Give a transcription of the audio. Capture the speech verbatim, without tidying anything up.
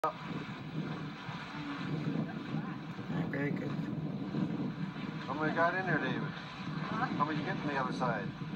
Very good. How many got in there, David? Huh? How many you get from the other side?